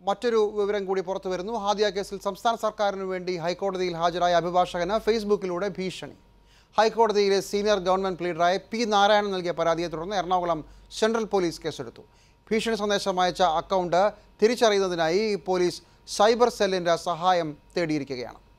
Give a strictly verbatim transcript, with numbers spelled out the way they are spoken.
മറ്റൊരു വിവരം കൂടി പുറത്തു വരുന്നു. ഹാദിയ കേസിൽ സംസ്ഥാന സർക്കാരിനു വേണ്ടി ഹൈക്കോടതിയിൽ ഹാജരായ അഭിഭാഷകന് ഫേസ്ബുക്കിലൂടെ ഭീഷണി. ഹൈക്കോടതിയിലെ സീനിയർ ഗവൺമെന്റ് പ്ലീഡറായ പി നാരായണൻ നൽകിയ പരാതിയെ തുടർന്ന് എറണാകുളം സെൻട്രൽ പോലീസ് കേസെടുത്തു. ഭീഷണി സന്ദേശം അയച്ച അക്കൗണ്ട് തിരിച്ചറിയുന്നതിനായി പോലീസ് സൈബർ സെല്ലിന്റെ സഹായം തേടിയിരിക്കുകയാണ്.